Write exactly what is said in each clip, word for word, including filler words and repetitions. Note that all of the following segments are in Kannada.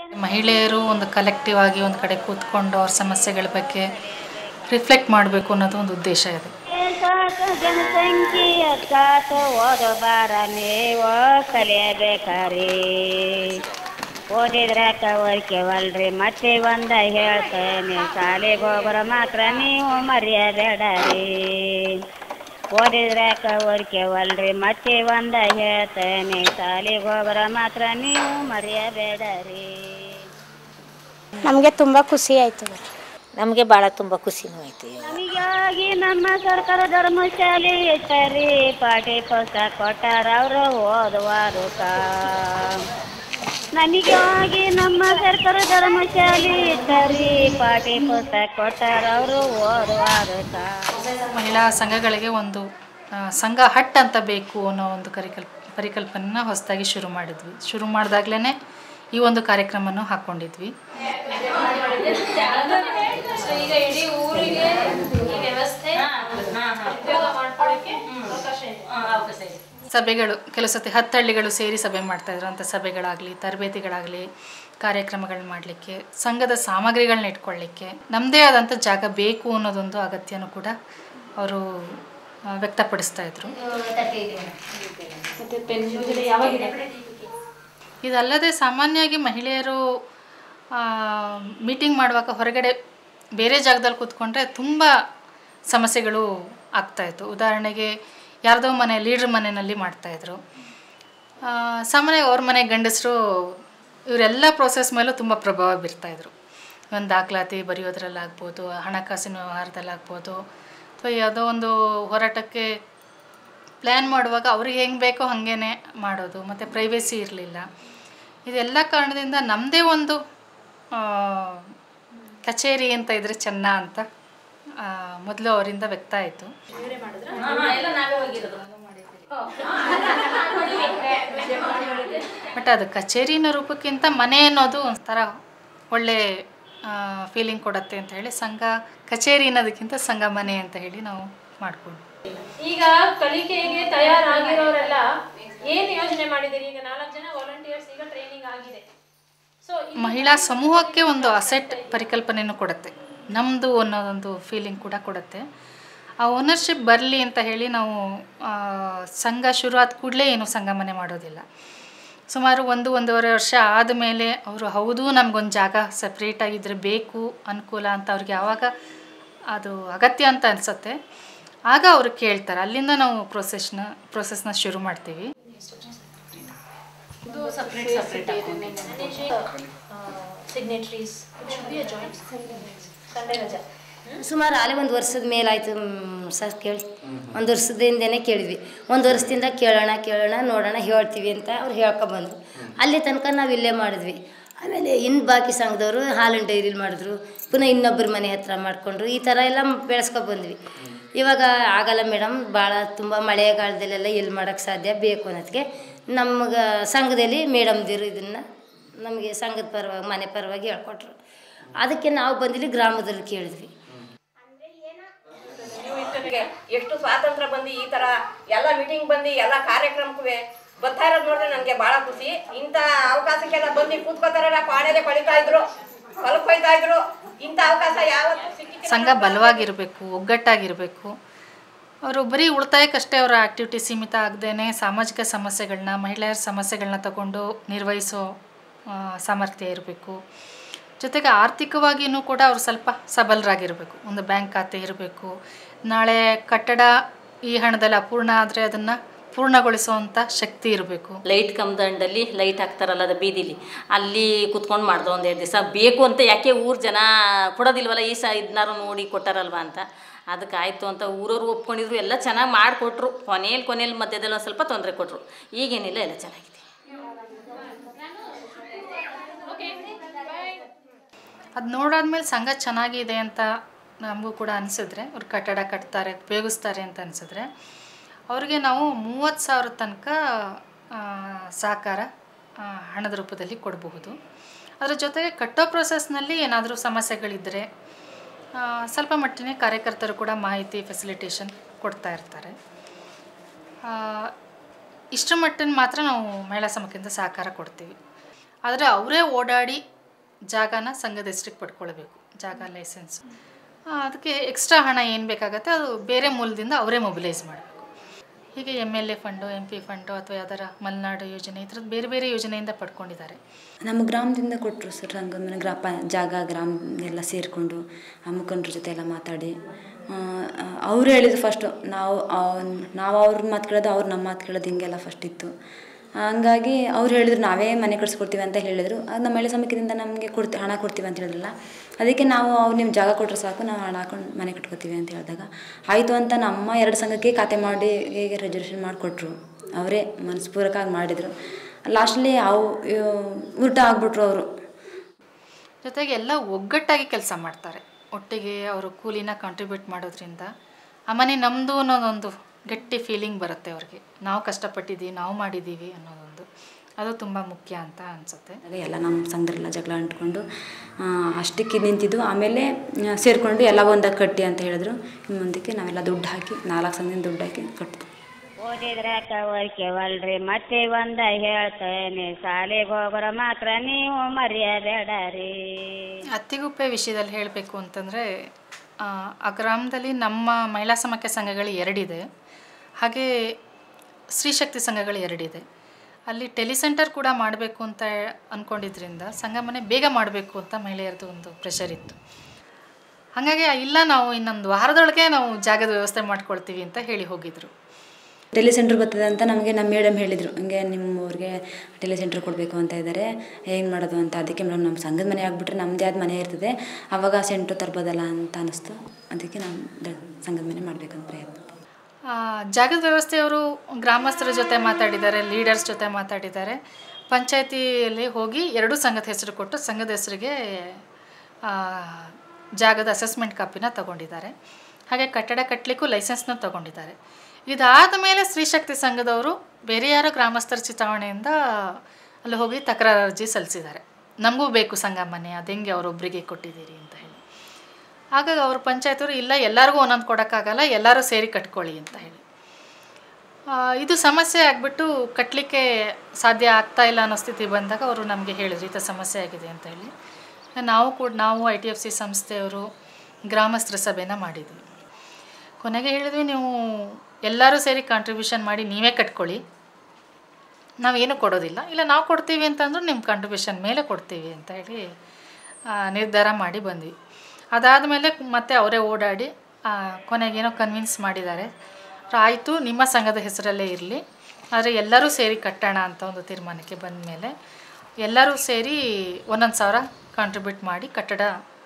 ಮಹಿಳೆಯರು ಒಂದು ಕಲೆಕ್ಟಿವ್ ಆಗಿ ಒಂದು ಕಡೆ ಕೂತ್ಕೊಂಡು ಅವ್ರ ಸಮಸ್ಯೆಗಳ ಬಗ್ಗೆ ರಿಫ್ಲೆಕ್ಟ್ ಮಾಡಬೇಕು ಅನ್ನೋದು ಒಂದು ಉದ್ದೇಶ ಇದೆ. ಜನಸಂಖ್ಯೆಯ ಕಾತು ಓದಬಾರ ನೀವು ಕಲಿಯಬೇಕಾರಿ, ಓದಿದ್ರ ಕವಲ್ರಿ ಮತ್ತೆ ಒಂದ ಹೇಳ್ತೇನೆ, ಶಾಲೆಗೆ ಹೋಗೋರ ಮಾತ್ರ ನೀವು ಮರೆಯಬೇಡರಿ. ಓದಿದ್ರ ಕವಲ್ರಿ ಮತ್ತೆ ಒಂದ ಹೇಳ್ತೇನೆ, ಶಾಲೆಗೆ ಹೋಗೋರ ಮಾತ್ರ ನೀವು ಮರೆಯಬೇಡರಿ. ನಮಗೆ ತುಂಬ ಖುಷಿ ಆಯಿತು. ನಮಗೆ ಭಾಳ ತುಂಬ ಖುಷಿನೂ ಆಯಿತು. ನಮಗಾಗಿ ನಮ್ಮ ಸರ್ಕಾರ ಧರ್ಮಶಾಲೆ ಇಟ್ಟರಿ, ಪಾಠ್ಯ ಪುಸ್ತಕ ಕೊಟ್ಟಾರ ಅವರು ಓದುವಾರುಕ. ನಮಗಾಗಿ ನಮ್ಮ ಸರ್ಕಾರ ಧರ್ಮಶಾಲೆ ಇಟ್ಟರಿ, ಪಾಠ್ಯ ಪುಸ್ತಕ ಕೊಟ್ಟಾರ ಅವರು ಓದುವಾರುಕ. ಮಹಿಳಾ ಸಂಘಗಳಿಗೆ ಒಂದು ಸಂಘ ಹಟ್ ಅಂತ ಬೇಕು ಅನ್ನೋ ಒಂದು ಕರಿಕಲ್ ಪರಿಕಲ್ಪನೆನ ಹೊಸದಾಗಿ ಶುರು ಮಾಡಿದ್ವಿ. ಶುರು ಮಾಡಿದಾಗ್ಲೇ ಈ ಒಂದು ಕಾರ್ಯಕ್ರಮವನ್ನು ಹಾಕ್ಕೊಂಡಿದ್ವಿ. ಸಭೆಗಳು ಕೆಲವು ಸತಿ ಹತ್ತು ಹಳ್ಳಿಗಳು ಸೇರಿ ಸಭೆ ಮಾಡ್ತಾಯಿದ್ರು. ಅಂಥ ಸಭೆಗಳಾಗಲಿ, ತರಬೇತಿಗಳಾಗಲಿ, ಕಾರ್ಯಕ್ರಮಗಳನ್ನ ಮಾಡಲಿಕ್ಕೆ, ಸಂಘದ ಸಾಮಗ್ರಿಗಳನ್ನ ಇಟ್ಕೊಳ್ಳಿಕ್ಕೆ ನಮ್ಮದೇ ಆದಂಥ ಜಾಗ ಬೇಕು ಅನ್ನೋದೊಂದು ಅಗತ್ಯನೂ ಕೂಡ ಅವರು ವ್ಯಕ್ತಪಡಿಸ್ತಾ ಇದ್ರು. ಇದಲ್ಲದೆ ಸಾಮಾನ್ಯವಾಗಿ ಮಹಿಳೆಯರು ಮೀಟಿಂಗ್ ಮಾಡುವಾಗ ಹೊರಗಡೆ ಬೇರೆ ಜಾಗದಲ್ಲಿ ಕೂತ್ಕೊಂಡ್ರೆ ತುಂಬ ಸಮಸ್ಯೆಗಳು ಆಗ್ತಾಯಿತ್ತು. ಉದಾಹರಣೆಗೆ ಯಾರ್ದೋ ಮನೆ ಲೀಡ್ರ್ ಮನೆಯಲ್ಲಿ ಮಾಡ್ತಾಯಿದ್ರು. ಸಾಮಾನ್ಯ ಅವ್ರ ಮನೆ ಗಂಡಸರು ಇವರೆಲ್ಲ ಪ್ರೋಸೆಸ್ ಮೇಲೂ ತುಂಬ ಪ್ರಭಾವ ಬೀರ್ತಾಯಿದ್ರು. ಒಂದು ದಾಖಲಾತಿ ಬರೆಯೋದ್ರಲ್ಲಾಗ್ಬೋದು, ಹಣಕಾಸಿನ ವ್ಯವಹಾರದಲ್ಲಾಗ್ಬೋದು, ಅಥವಾ ಯಾವುದೋ ಒಂದು ಹೋರಾಟಕ್ಕೆ ಪ್ಲ್ಯಾನ್ ಮಾಡುವಾಗ ಅವ್ರಿಗೆ ಹೆಂಗೆ ಬೇಕೋ ಹಾಗೇ ಮಾಡೋದು, ಮತ್ತು ಪ್ರೈವೇಸಿ ಇರಲಿಲ್ಲ. ಇದೆಲ್ಲ ಕಾರಣದಿಂದ ನಮ್ಮದೇ ಒಂದು ಕಚೇರಿ ಅಂತ ಇದ್ರೆ ಚೆನ್ನ ಅಂತ ಮೊದಲು ಅವರಿಂದ ವ್ಯಕ್ತ ಆಯಿತು. ಬಟ್ ಅದು ಕಚೇರಿನ ರೂಪಕ್ಕಿಂತ ಮನೆ ಅನ್ನೋದು ಒಂಥರ ಒಳ್ಳೆ ಫೀಲಿಂಗ್ ಕೊಡುತ್ತೆ ಅಂತ ಹೇಳಿ ಸಂಘ ಕಚೇರಿ ಅನ್ನೋದಕ್ಕಿಂತ ಸಂಘ ಮನೆ ಅಂತ ಹೇಳಿ ನಾವು ಮಾಡಿಕೊಂಡು. ಈಗ ಕಲಿಕೆಗೆ ತಯಾರಾಗಿರೋರೆಲ್ಲ ಏನು ಯೋಜನೆ ಮಾಡಿದ್ದೀರಿ? ಈಗ ನಾಲ್ಕು ಜನ ವಾಲಂಟಿಯರ್ಸ್ ಈಗ ಟ್ರೈನಿಂಗ್ ಆಗಿದೆ. ಸೊ ಮಹಿಳಾ ಸಮೂಹಕ್ಕೆ ಒಂದು ಅಸೆಟ್ ಪರಿಕಲ್ಪನೆಯನ್ನು ಕೊಡುತ್ತೆ, ನಮ್ಮದು ಅನ್ನೋದೊಂದು ಫೀಲಿಂಗ್ ಕೂಡ ಕೊಡುತ್ತೆ. ಆ ಓನರ್ಶಿಪ್ ಬರಲಿ ಅಂತ ಹೇಳಿ ನಾವು ಸಂಘ ಶುರು ಆದ ಕೂಡಲೇ ಏನು ಸಂಘ ಮನೆ ಮಾಡೋದಿಲ್ಲ. ಸುಮಾರು ಒಂದು ಒಂದೂವರೆ ವರ್ಷ ಆದಮೇಲೆ ಅವರು ಹೌದು ನಮಗೊಂದು ಜಾಗ ಸಪ್ರೇಟಾಗಿದ್ದರೆ ಬೇಕು ಅನುಕೂಲ ಅಂತ ಅವ್ರಿಗೆ ಯಾವಾಗ ಅದು ಅಗತ್ಯ ಅಂತ ಅನಿಸುತ್ತೆ ಆಗ ಅವರು ಕೇಳ್ತಾರೆ. ಅಲ್ಲಿಂದ ನಾವು ಪ್ರೊಸೆಸ್ನ ಪ್ರೊಸೆಸ್ನ ಶುರು ಮಾಡ್ತೀವಿ. ಸುಮಾರು ಅಲ್ಲಿ ಒಂದು ವರ್ಷದ ಮೇಲಾಯಿತು ಸರ್ ಕೇಳಿ. ಒಂದು ವರ್ಷದಿಂದನೇ ಕೇಳಿದ್ವಿ. ಒಂದು ವರ್ಷದಿಂದ ಕೇಳೋಣ ಕೇಳೋಣ ನೋಡೋಣ ಹೇಳ್ತೀವಿ ಅಂತ ಅವ್ರು ಹೇಳ್ಕೊಬಂದರು. ಅಲ್ಲಿ ತನಕ ನಾವು ಇಲ್ಲೇ ಮಾಡಿದ್ವಿ. ಆಮೇಲೆ ಇನ್ನು ಬಾಕಿ ಸಂಘದವರು ಹಾಲಿನ ಡೈರಿಲಿ ಮಾಡಿದ್ರು, ಪುನಃ ಇನ್ನೊಬ್ಬರ ಮನೆ ಹತ್ರ ಮಾಡಿಕೊಂಡ್ರು. ಈ ಥರ ಎಲ್ಲ ಬೆಳೆಸ್ಕೊಬಂದ್ವಿ. ಇವಾಗ ಆಗಲ್ಲ ಮೇಡಮ್, ಭಾಳ ತುಂಬ ಮಳೆಗಾಲದಲ್ಲೆಲ್ಲ ಎಲ್ಲಿ ಮಾಡೋಕ್ಕೆ ಸಾಧ್ಯ ಬೇಕು ಅನ್ನೋದಕ್ಕೆ ನಮ್ಗೆ ಸಂಘದಲ್ಲಿ ಮೇಡಮ್ದಿರು ಇದನ್ನು ನಮಗೆ ಸಂಘದ ಪರವಾಗಿ ಮನೆ ಪರವಾಗಿ ಹೇಳ್ಕೊಟ್ರು. ಅದಕ್ಕೆ ನಾವು ಬಂದಿಲ್ಲಿ ಗ್ರಾಮದಲ್ಲಿ ಕೇಳಿದ್ವಿ. ಎಷ್ಟು ಸ್ವಾತಂತ್ರ್ಯ ಬಂದು ಈ ಥರ ಎಲ್ಲ ಮೀಟಿಂಗ್ ಬಂದು ಎಲ್ಲ ಕಾರ್ಯಕ್ರಮಕ್ಕೆ ಬರ್ತಾ ಇರೋದು ನೋಡ್ರೆ ನನಗೆ ಭಾಳ ಖುಷಿ. ಇಂಥ ಅವಕಾಶಕ್ಕೆಲ್ಲ ಬಂದು ಕೂತ್ಕೋತಾರಲ್ಲ, ಪಾಣೆಲೆ ಪಡಿತಾ ಇದ್ರು, ಹೊಲಕ್ಕೆ ಹೋಯ್ತಾ ಇದ್ರು. ಇಂಥ ಅವಕಾಶ ಯಾವತ್ತು ಸಂಘ ಬಲವಾಗಿರಬೇಕು, ಒಗ್ಗಟ್ಟಾಗಿರಬೇಕು. ಅವರು ಬರೀ ಉಳಿತಾಯಕ್ಕಷ್ಟೇ ಅವರ ಆ್ಯಕ್ಟಿವಿಟಿ ಸೀಮಿತ ಆಗದೇನೆ ಸಾಮಾಜಿಕ ಸಮಸ್ಯೆಗಳನ್ನ, ಮಹಿಳೆಯರ ಸಮಸ್ಯೆಗಳನ್ನ ತಗೊಂಡು ನಿರ್ವಹಿಸೋ ಸಾಮರ್ಥ್ಯ ಇರಬೇಕು. ಜೊತೆಗೆ ಆರ್ಥಿಕವಾಗಿಯೂ ಕೂಡ ಅವರು ಸ್ವಲ್ಪ ಸಬಲರಾಗಿರಬೇಕು. ಒಂದು ಬ್ಯಾಂಕ್ ಖಾತೆ ಇರಬೇಕು. ನಾಳೆ ಕಟ್ಟಡ ಈ ಹಣದಲ್ಲಿ ಅಪೂರ್ಣ ಆದರೆ ಅದನ್ನು ಪೂರ್ಣಗೊಳಿಸುವಂಥ ಶಕ್ತಿ ಇರಬೇಕು. ಲೈಟ್ ಕಂಬದಂಡಲ್ಲಿ ಲೈಟ್ ಹಾಕ್ತಾರಲ್ಲ ಅದು ಬೀದಿಲಿ, ಅಲ್ಲಿ ಕುತ್ಕೊಂಡು ಮಾಡ್ದೋ ಒಂದು ಎರಡು ದಿವಸ ಬೇಕು ಅಂತ. ಯಾಕೆ ಊರು ಜನ ಕೊಡೋದಿಲ್ವಲ್ಲ, ಈ ಸ ಇದನ್ನಾರು ನೋಡಿ ಕೊಟ್ಟಾರಲ್ವ ಅಂತ. ಅದಕ್ಕೆ ಆಯಿತು ಅಂತ ಊರವ್ರು ಒಪ್ಕೊಂಡಿದ್ರು, ಎಲ್ಲ ಚೆನ್ನಾಗಿ ಮಾಡಿಕೊಟ್ರು. ಕೊನೆಯಲ್ಲಿ ಕೊನೆಯಲ್ಲಿ ಮಧ್ಯದಲ್ಲಿ ಒಂದು ಸ್ವಲ್ಪ ತೊಂದರೆ ಕೊಟ್ಟರು. ಈಗೇನಿಲ್ಲ, ಎಲ್ಲ ಚೆನ್ನಾಗಿದೆ. ಅದು ನೋಡಾದ್ಮೇಲೆ ಸಂಘ ಚೆನ್ನಾಗಿದೆ ಅಂತ ನಮಗೂ ಕೂಡ ಅನಿಸಿದ್ರೆ, ಅವ್ರು ಕಟ್ಟಡ ಕಟ್ತಾರೆ, ಉಪಯೋಗಿಸ್ತಾರೆ ಅಂತ ಅನಿಸಿದ್ರೆ ಅವ್ರಿಗೆ ನಾವು ಮೂವತ್ತು ಸಾವಿರ ತನಕ ಸಹಕಾರ ಹಣದ ರೂಪದಲ್ಲಿ ಕೊಡಬಹುದು. ಅದರ ಜೊತೆಗೆ ಕಟ್ಟೋ ಪ್ರೊಸೆಸ್ನಲ್ಲಿ ಏನಾದರೂ ಸಮಸ್ಯೆಗಳಿದ್ದರೆ ಸ್ವಲ್ಪ ಮಟ್ಟಿನ ಕಾರ್ಯಕರ್ತರು ಕೂಡ ಮಾಹಿತಿ ಫೆಸಿಲಿಟೇಷನ್ ಕೊಡ್ತಾ ಇರ್ತಾರೆ. ಇಷ್ಟರ ಮಟ್ಟಿನ ಮಾತ್ರ ನಾವು ಮಹಿಳಾ ಸಮಕ್ಕಿಂತ ಸಹಕಾರ ಕೊಡ್ತೀವಿ. ಆದರೆ ಅವರೇ ಓಡಾಡಿ ಜಾಗನ ಸಂಘದ ಹೆಸ್ರಿಗೆ ಪಡ್ಕೊಳ್ಬೇಕು, ಜಾಗ ಲೈಸೆನ್ಸ್. ಅದಕ್ಕೆ ಎಕ್ಸ್ಟ್ರಾ ಹಣ ಏನು ಬೇಕಾಗತ್ತೆ ಅದು ಬೇರೆ ಮೂಲದಿಂದ ಅವರೇ ಮೊಬಿಲೈಸ್ ಮಾಡಬೇಕು. ಹೀಗೆ M L A fund, M P fund ಅಥವಾ ಯಾವ್ದಾರ ಮಲೆನಾಡು ಯೋಜನೆ ಈ ಥರದ್ದು ಬೇರೆ ಬೇರೆ ಯೋಜನೆಯಿಂದ ಪಡ್ಕೊಂಡಿದ್ದಾರೆ. ನಮ್ಮ ಗ್ರಾಮದಿಂದ ಕೊಟ್ಟರು ಸರ್. ಸಂಗಮನ ಗ್ರಾಮ ಜಾಗ ಗ್ರಾಮ ಎಲ್ಲ ಸೇರಿಕೊಂಡು ಆ ಮುಖಂಡ್ರ ಜೊತೆ ಎಲ್ಲ ಮಾತಾಡಿ ಅವರು ಹೇಳಿದ್ರು ಫಸ್ಟು. ನಾವು ನಾವು ಅವ್ರ ಮಾತು ಕೇಳೋದು, ಅವ್ರು ನಮ್ಮ ಮಾತು ಕೇಳೋದು, ಹಿಂಗೆಲ್ಲ ಫಸ್ಟ್ ಇತ್ತು. ಹಂಗಾಗಿ ಅವ್ರು ಹೇಳಿದ್ರು ನಾವೇ ಮನೆ ಕಟ್ಸ್ಕೊಡ್ತೀವಿ ಅಂತ ಹೇಳಿದರು. ಅದು ನಮ್ಮ ಮಹಿಳಾ ಸಮಿತಿಯಿಂದ ನಮಗೆ ಕೊಡ್ತೀವಿ, ಹಣ ಕೊಡ್ತೀವಿ ಅಂತ ಹೇಳಿದ್ರಲ್ಲ, ಅದಕ್ಕೆ ನಾವು ಅವ್ರು ನಿಮ್ಮ ಜಾಗ ಕೊಟ್ಟರೆ ಸಾಕು, ನಾವು ಹಣ ಹಾಕೊಂಡು ಮನೆ ಕಟ್ಕೋತೀವಿ ಅಂತ ಹೇಳಿದಾಗ ಆಯಿತು ಅಂತ ನಮ್ಮ ಎರಡು ಸಂಘಕ್ಕೆ ಖಾತೆ ಮಾಡಿ ಹೇಗೆ ರಿಸರ್ವೇಷನ್ ಮಾಡಿಕೊಟ್ರು. ಅವರೇ ಮನಸ್ಪೂರ್ವಕವಾಗಿ ಮಾಡಿದರು. ಲಾಸ್ಟಲ್ಲಿ ಅವು ಉಲ್ಟ ಆಗ್ಬಿಟ್ರು ಅವರು. ಜೊತೆಗೆ ಎಲ್ಲ ಒಗ್ಗಟ್ಟಾಗಿ ಕೆಲಸ ಮಾಡ್ತಾರೆ. ಒಟ್ಟಿಗೆ ಅವರು ಕೂಲಿನ ಕಾಂಟ್ರಿಬ್ಯೂಟ್ ಮಾಡೋದ್ರಿಂದ ಆ ಮನೆ ನಮ್ಮದು ಅನ್ನೋದೊಂದು ಗಟ್ಟಿ ಫೀಲಿಂಗ್ ಬರುತ್ತೆ ಅವ್ರಿಗೆ. ನಾವು ಕಷ್ಟಪಟ್ಟಿದ್ದೀವಿ, ನಾವು ಮಾಡಿದ್ದೀವಿ ಅನ್ನೋದೊಂದು, ಅದು ತುಂಬ ಮುಖ್ಯ ಅಂತ ಅನಿಸುತ್ತೆ. ಎಲ್ಲ ನಮ್ಮ ಸಂಘದಲ್ಲ ಜಗಳ ಅಂಟ್ಕೊಂಡು ಅಷ್ಟಕ್ಕೆ ನಿಂತಿದ್ದು. ಆಮೇಲೆ ಸೇರಿಕೊಂಡು ಎಲ್ಲ ಒಂದಾಗಿ ಕಟ್ಟಿ ಅಂತ ಹೇಳಿದ್ರು. ಇನ್ನು ಮುಂದಕ್ಕೆ ನಾವೆಲ್ಲ ದುಡ್ಡು ಹಾಕಿ ನಾಲ್ಕು ಸಂಘದಿಂದ ದುಡ್ಡು ಹಾಕಿ ಕಟ್ತೀವಿ. ಓದಿದ್ರ ಕವಲ್ರಿ ಮತ್ತೆ ಒಂದ ಹೇಳ್ತೇನೆ, ಶಾಲೆಗೆ ಹೋಗೋರ ಮಾತ್ರ ನೀವು ಮರೆಯಬೇಡರಿ. ಅತ್ತಿಗುಪ್ಪೆ ವಿಷಯದಲ್ಲಿ ಹೇಳಬೇಕು ಅಂತಂದರೆ, ಆ ಗ್ರಾಮದಲ್ಲಿ ನಮ್ಮ ಮಹಿಳಾ ಸಮಾಖ್ಯ ಸಂಘಗಳು ಎರಡಿದೆ, ಹಾಗೆ ಸ್ತ್ರೀಶಕ್ತಿ ಸಂಘಗಳು ಎರಡಿದೆ. ಅಲ್ಲಿ ಟೆಲಿಸೆಂಟರ್ ಕೂಡ ಮಾಡಬೇಕು ಅಂತ ಅಂದ್ಕೊಂಡಿದ್ರಿಂದ ಸಂಘ ಮನೆ ಬೇಗ ಮಾಡಬೇಕು ಅಂತ ಮಹಿಳೆಯರದು ಒಂದು ಪ್ರೆಷರ್ ಇತ್ತು. ಹಾಗಾಗಿ ಇಲ್ಲ ನಾವು ಇನ್ನೊಂದು ವಾರದೊಳಗೆ ನಾವು ಜಾಗದ ವ್ಯವಸ್ಥೆ ಮಾಡ್ಕೊಳ್ತೀವಿ ಅಂತ ಹೇಳಿ ಹೋಗಿದ್ರು. ಟೆಲಿಸೆಂಟ್ರ್ ಬರ್ತದೆ ಅಂತ ನಮಗೆ ನಮ್ಮ ಮೇಡಮ್ ಹೇಳಿದರು, ಹಿಂಗೆ ನಿಮ್ಮವ್ರಿಗೆ ಟೆಲಿಸೆಂಟ್ರ್ ಕೊಡಬೇಕು ಅಂತ ಇದ್ದಾರೆ, ಹೇಗೆ ಮಾಡೋದು ಅಂತ. ಅದಕ್ಕೆ ಮೇಡಮ್ ನಮ್ಮ ಸಂಘದ ಮನೆ ಆಗಿಬಿಟ್ರೆ ನಮ್ಮದೇ ಆದ ಮನೆ ಇರ್ತದೆ, ಆವಾಗ ಸೆಂಟ್ರು ತರ್ಬೋದಲ್ಲ ಅಂತ ಅನ್ನಿಸ್ತು. ಅದಕ್ಕೆ ನಾವು ಸಂಘದ ಮನೆ ಮಾಡಬೇಕಂತ ಪ್ರಯತ್ನ. ಜಾಗದ ವ್ಯವಸ್ಥೆಯವರು ಗ್ರಾಮಸ್ಥರ ಜೊತೆ ಮಾತಾಡಿದ್ದಾರೆ, ಲೀಡರ್ಸ್ ಜೊತೆ ಮಾತಾಡಿದ್ದಾರೆ. ಪಂಚಾಯತಿಯಲ್ಲಿ ಹೋಗಿ ಎರಡೂ ಸಂಘದ ಹೆಸರು ಕೊಟ್ಟು ಸಂಘದ ಹೆಸರಿಗೆ ಜಾಗದ ಅಸೆಸ್ಮೆಂಟ್ ಕಾಪಿನ ತಗೊಂಡಿದ್ದಾರೆ. ಹಾಗೆ ಕಟ್ಟಡ ಕಟ್ಟಲಿಕ್ಕೂ ಲೈಸೆನ್ಸ್ನ ತಗೊಂಡಿದ್ದಾರೆ. ಇದಾದ ಮೇಲೆ ಸ್ತ್ರೀಶಕ್ತಿ ಸಂಘದವರು ಬೇರೆ ಯಾರೋ ಗ್ರಾಮಸ್ಥರ ಚಿತಾವಣೆಯಿಂದ ಅಲ್ಲಿ ಹೋಗಿ ತಕರಾರು ಅರ್ಜಿ ಸಲ್ಲಿಸಿದ್ದಾರೆ. ನಮಗೂ ಬೇಕು ಸಂಘ ಮನೆ, ಅದು ಹೆಂಗೆ ಅವರೊಬ್ಬರಿಗೆ ಕೊಟ್ಟಿದ್ದೀರಿ ಅಂತ ಹೇಳಿ. ಹಾಗಾಗಿ ಅವರು ಪಂಚಾಯತವರು ಇಲ್ಲ ಎಲ್ಲರಿಗೂ ಒಂದೊಂದು ಕೊಡೋಕ್ಕಾಗಲ್ಲ, ಎಲ್ಲರೂ ಸೇರಿ ಕಟ್ಕೊಳ್ಳಿ ಅಂತ ಹೇಳಿ. ಇದು ಸಮಸ್ಯೆ ಆಗಿಬಿಟ್ಟು ಕಟ್ಟಲಿಕ್ಕೆ ಸಾಧ್ಯ ಆಗ್ತಾ ಇಲ್ಲ ಅನ್ನೋ ಸ್ಥಿತಿ ಬಂದಾಗ ಅವರು ನಮಗೆ ಹೇಳಿದ್ರು ಈ ಥರ ಸಮಸ್ಯೆ ಆಗಿದೆ ಅಂತ ಹೇಳಿ. ನಾವು ಕೂಡ ನಾವು ಐ ಟಿ ಎಫ್ ಸಿ ಸಂಸ್ಥೆಯವರು ಗ್ರಾಮಸ್ಥರ ಸಭೆನ ಮಾಡಿದ್ವಿ. ಕೊನೆಗೆ ಹೇಳಿದ್ವಿ, ನೀವು ಎಲ್ಲರೂ ಸೇರಿ ಕಾಂಟ್ರಿಬ್ಯೂಷನ್ ಮಾಡಿ ನೀವೇ ಕಟ್ಕೊಳ್ಳಿ, ನಾವೇನು ಕೊಡೋದಿಲ್ಲ, ಇಲ್ಲ ನಾವು ಕೊಡ್ತೀವಿ ಅಂತಂದ್ರೂ ನಿಮ್ಮ ಕಾಂಟ್ರಿಬ್ಯೂಷನ್ ಮೇಲೆ ಕೊಡ್ತೀವಿ ಅಂತ ಹೇಳಿ ನಿರ್ಧಾರ ಮಾಡಿ ಬಂದ್ವಿ. ಅದಾದಮೇಲೆ ಮತ್ತೆ ಅವರೇ ಓಡಾಡಿ ಕೊನೆಗೇನೋ ಕನ್ವಿನ್ಸ್ ಮಾಡಿದ್ದಾರೆ. ಆಯಿತು ನಿಮ್ಮ ಸಂಘದ ಹೆಸರಲ್ಲೇ ಇರಲಿ, ಆದರೆ ಎಲ್ಲರೂ ಸೇರಿ ಕಟ್ಟೋಣ ಅಂತ ಒಂದು ತೀರ್ಮಾನಕ್ಕೆ ಬಂದ ಮೇಲೆ ಎಲ್ಲರೂ ಸೇರಿ ಒಂದೊಂದು ಸಾವಿರ ಕಾಂಟ್ರಿಬ್ಯೂಟ್ ಮಾಡಿ ಕಟ್ಟಡ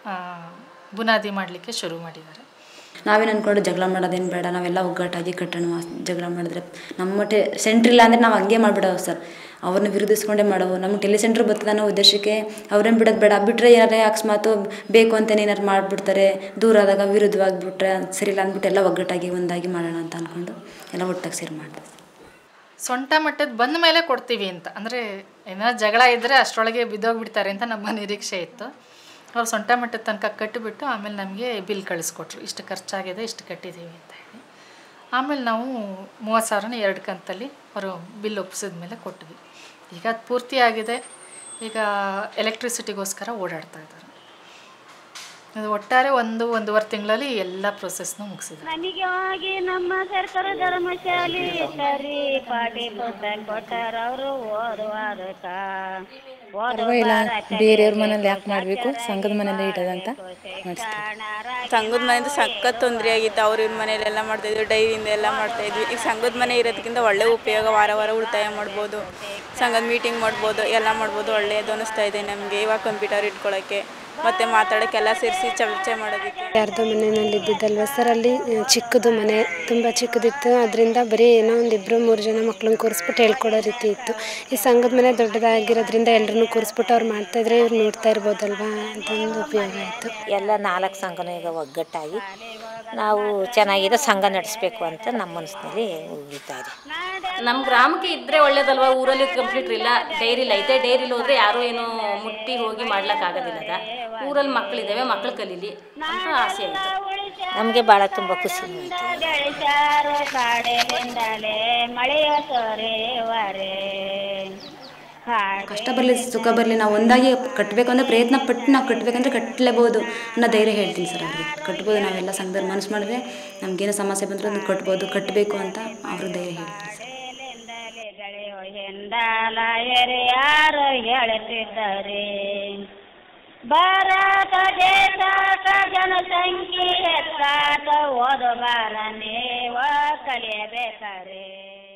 ಬುನಾದಿ ಮಾಡಲಿಕ್ಕೆ ಶುರು ಮಾಡಿದ್ದಾರೆ. ನಾವೇನು ಅಂದ್ಕೊಂಡು ಜಗಳ ಮಾಡೋದೇನು ಬೇಡ, ನಾವೆಲ್ಲ ಒಗ್ಗಟ್ಟಾಗಿ ಕಟ್ಟೋಣ. ಜಗಳ ಮಾಡಿದ್ರೆ ನಮ್ಮ ಟೆ ಸೆಂಟ್ರ್ ಇಲ್ಲ ಅಂದರೆ ನಾವು ಹಂಗೆ ಮಾಡಿಬಿಡೋವು ಸರ್, ಅವ್ರನ್ನ ವಿರೋಧಿಸ್ಕೊಂಡೇ ಮಾಡೋವು. ನಮ್ಗೆ ಟೆಲಿಸೆಂಟ್ರ್ ಬರ್ತದೆ ಅನ್ನೋ ಉದ್ದೇಶಕ್ಕೆ ಅವ್ರೇನು ಬಿಡೋದು ಬೇಡ. ಬಿಟ್ಟರೆ ಏನಾರೇ ಅಕಸ್ಮಾತು ಬೇಕು ಅಂತಲೇ ಏನಾರು ಮಾಡಿಬಿಡ್ತಾರೆ, ದೂರ ಆದಾಗ ವಿರುದ್ಧವಾಗಿಬಿಟ್ರೆ ಸರಿ ಇಲ್ಲ ಅಂದ್ಬಿಟ್ಟು ಎಲ್ಲ ಒಗ್ಗಟ್ಟಾಗಿ ಒಂದಾಗಿ ಮಾಡೋಣ ಅಂತ ಅಂದ್ಕೊಂಡು ಎಲ್ಲ ಒಟ್ಟಾಗಿ ಸೇರಿ ಮಾಡ್ತೀವಿ. ಸೊಂಟ ಮಟ್ಟದ ಬಂದ ಮೇಲೆ ಕೊಡ್ತೀವಿ ಅಂತ, ಅಂದರೆ ಏನಾದ್ರು ಜಗಳ ಇದ್ದರೆ ಅಷ್ಟರೊಳಗೆ ಬಿದ್ದೋಗ್ಬಿಡ್ತಾರೆ ಅಂತ ನಮ್ಮ ನಿರೀಕ್ಷೆ ಇತ್ತು. ಅವ್ರು ಸೊಂಟ ಮಟ್ಟದ ತನಕ ಕಟ್ಟಿಬಿಟ್ಟು ಆಮೇಲೆ ನಮಗೆ ಬಿಲ್ ಕಳಿಸ್ಕೊಟ್ರು, ಇಷ್ಟು ಖರ್ಚಾಗಿದೆ ಇಷ್ಟು ಕಟ್ಟಿದ್ದೀವಿ ಅಂತ ಹೇಳಿ. ಆಮೇಲೆ ನಾವು ಮೂವತ್ತು ಸಾವಿರನ ಎರಡು ಕಂತಲ್ಲಿ ಅವರು ಬಿಲ್ ಒಪ್ಪಿಸಿದ ಮೇಲೆ ಕೊಟ್ವಿ. ಈಗ ಅದು ಪೂರ್ತಿ ಆಗಿದೆ. ಈಗ ಎಲೆಕ್ಟ್ರಿಸಿಟಿಗೋಸ್ಕರ ಓಡಾಡ್ತಾ ಇದ್ದಾರೆ. ಇದು ಒಟ್ಟಾರೆ ಒಂದು ಒಂದೂವರೆ ತಿಂಗಳಲ್ಲಿ ಎಲ್ಲ ಪ್ರೊಸೆಸ್ನು ಮುಗಿಸಿದ್ದಾರೆ. ನಮಗೆ ಹೋಗಿ ನಮ್ಮ ಸರ್ಕಾರ ಧರ್ಮಶಾಲೆ ಇಟ್ಟರಿ, ಪಾಟಿ ಪುಸ್ತಕ ಕೊಟ್ಟಾರ ಅವರು ಓದುವಾದಕ. ಪರವಾಗಿಲ್ಲ, ಬೇರೆಯವ್ರ ಮನೇಲಿ ಯಾಕೆ ಮಾಡಬೇಕು, ಸಂಘದ ಮನೇಲಿ ಇಡೋದಂತ ಮಾಡಿಸ್ತೀವಿ. ಸಂಘದ ಮನೆಯಿಂದ ಸಖತ್ ತೊಂದರೆ ಆಗಿತ್ತು. ಅವ್ರ ಇವ್ರ ಮನೇಲೆಲ್ಲ ಮಾಡ್ತಾಯಿದ್ವಿ, ಡೈರಿಯಿಂದ ಎಲ್ಲ ಮಾಡ್ತಾಯಿದ್ವಿ. ಈಗ ಸಂಘದ ಮನೆ ಇರೋದಕ್ಕಿಂತ ಒಳ್ಳೆ ಉಪಯೋಗ, ವಾರ ವಾರ ಉಳಿತಾಯ ಮಾಡ್ಬೋದು, ಸಂಘದ ಮೀಟಿಂಗ್ ಮಾಡ್ಬೋದು, ಎಲ್ಲ ಮಾಡ್ಬೋದು. ಒಳ್ಳೆಯದು ಅನ್ನಿಸ್ತಾ ಇದೆ ನಮಗೆ. ಇವಾಗ ಕಂಪ್ಯೂಟರ್ ಇಟ್ಕೊಳ್ಳೋಕ್ಕೆ ಮತ್ತು ಮಾತಾಡೋಕ್ಕೆಲ್ಲ ಸೇರಿಸಿ ಚರ್ಚೆ ಮಾಡೋದಕ್ಕೆ. ಯಾರ್ದೋ ಮನೆಯಲ್ಲಿ ಇದ್ದಿದ್ದಲ್ವ ಸರ್, ಅಲ್ಲಿ ಚಿಕ್ಕದು ಮನೆ, ತುಂಬ ಚಿಕ್ಕದಿತ್ತು. ಅದರಿಂದ ಬರೀ ಏನೋ ಒಂದು ಇಬ್ಬರು ಮೂರು ಜನ ಮಕ್ಳನ್ನ ಕೂರಿಸ್ಬಿಟ್ಟು ಹೇಳ್ಕೊಡೋ ರೀತಿ ಇತ್ತು. ಈ ಸಂಘದ ಮನೆ ದೊಡ್ಡದಾಗಿರೋದ್ರಿಂದ ಎಲ್ಲರನ್ನೂ ಕೂರಿಸ್ಬಿಟ್ಟು ಅವ್ರು ಮಾಡ್ತಾಯಿದ್ರೆ ಇವ್ರು ನೋಡ್ತಾ ಇರ್ಬೋದಲ್ವಾ ಅಂತ ಒಂದು ಉಪಯೋಗ ಆಯಿತು. ಎಲ್ಲ ನಾಲ್ಕು ಸಂಘನೂ ಈಗ ಒಗ್ಗಟ್ಟಾಗಿ ನಾವು ಚೆನ್ನಾಗಿರೋ ಸಂಘ ನಡೆಸಬೇಕು ಅಂತ ನಮ್ಮ ಮನಸ್ಸಿನಲ್ಲಿ ಉಳಿತಾ ಇದೆ. ನಮ್ಮ ಗ್ರಾಮಕ್ಕೆ ಇದ್ದರೆ ಒಳ್ಳೇದಲ್ವ. ಊರಲ್ಲಿ ಕಂಪ್ಯೂಟರ್ ಇಲ್ಲ, ಡೈರಿಲಿ ಐತೆ. ಡೈರಿಲಿ ಹೋದರೆ ಯಾರೂ ಏನೋ ಮುಟ್ಟಿ ಹೋಗಿ ಮಾಡ್ಲಿಕ್ಕಾಗೋದಿಲ್ಲ. ಊರಲ್ಲಿ ಮಕ್ಕಳಿದ್ದಾವೆ, ಮಕ್ಕಳು ಕಲೀಲಿ ಅಂತ ಆಸೆ ಆಯಿತು. ನಮಗೆ ಭಾಳ ತುಂಬ ಖುಷಿ ಆಯಿತು. ಮಳೆಯ ಸೊರೆವರೆ ಕಷ್ಟ ಬರಲಿ ಸುಖ ಬರಲಿ ನಾವು ಒಂದಾಗಿ ಕಟ್ಟಬೇಕು ಅಂದರೆ ಪ್ರಯತ್ನ ಪಟ್ಟು ನಾವು ಕಟ್ಟಬೇಕಂದ್ರೆ ಕಟ್ಟಲೇಬೋದು ಅನ್ನೋ ಧೈರ್ಯ ಹೇಳ್ತೀನಿ ಸರ್ ಅವ್ರಿಗೆ. ಕಟ್ಬೋದು, ನಾವೆಲ್ಲ ಸಂಘದಲ್ಲಿ ಮನಸ್ಸು ಮಾಡಿದ್ರೆ ನಮಗೇನೋ ಸಮಸ್ಯೆ ಬಂದರೂ ಅದನ್ನು ಕಟ್ಬೋದು, ಕಟ್ಟಬೇಕು ಅಂತ ಅವ್ರಿಗೆ ಧೈರ್ಯ ಹೇಳ್ತೀನಿ ಸರ್. ಹಿಂದಾಲ ಯಾರು ಹೇಳುತ್ತಿದ್ದಾರೆ ಭಾರತ ದೇಶದ ಜನಸಂಖ್ಯೆ ಹೆಚ್ಚಾದ ಓದುಗಾರನೇ ಕಲಿಯಬೇಕಾರೆ